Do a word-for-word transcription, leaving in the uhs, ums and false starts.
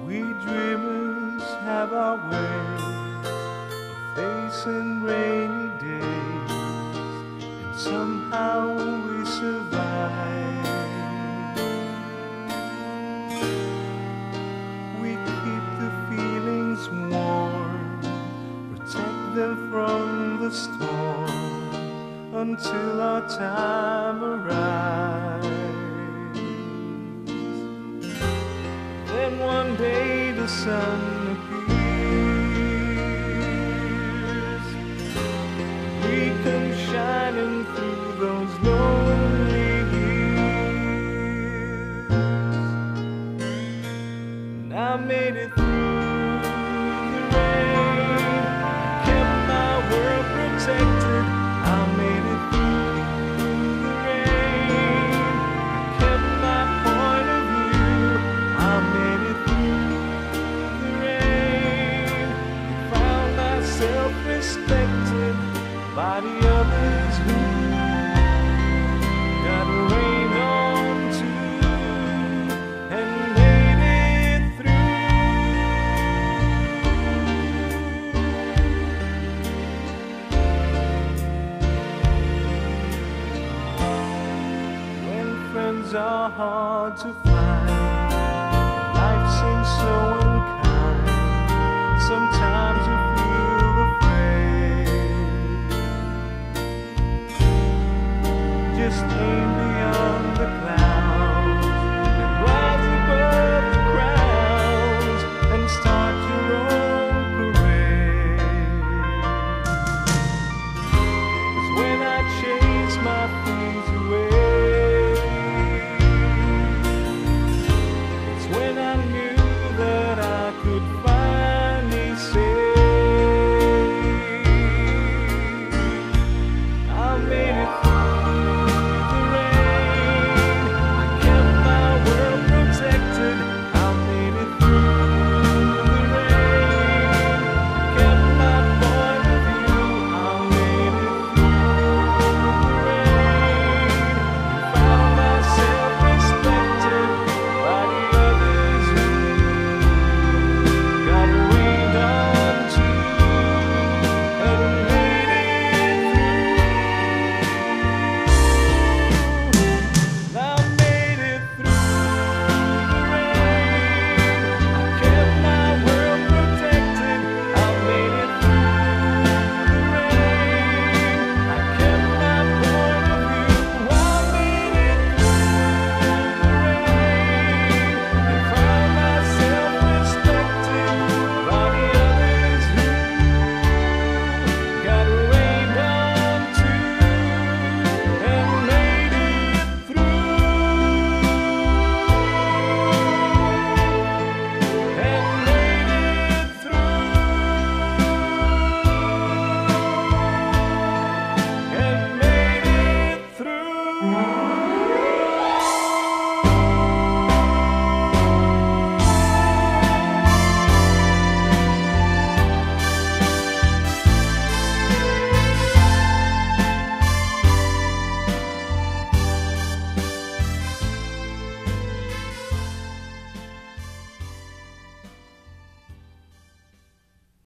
We dreamers have our way of facing rainy days, and somehow we survive. We keep the feelings warm, protect them from the storm, until our time arrives. Then one day the sun appears, we come shining through those lonely years. And I made it through the rain, I kept my world protected. I made it through the rain, I kept my point of view. I made it through the rain, found myself respected by the others who got rained on too, and made it through. When friends are hard to find,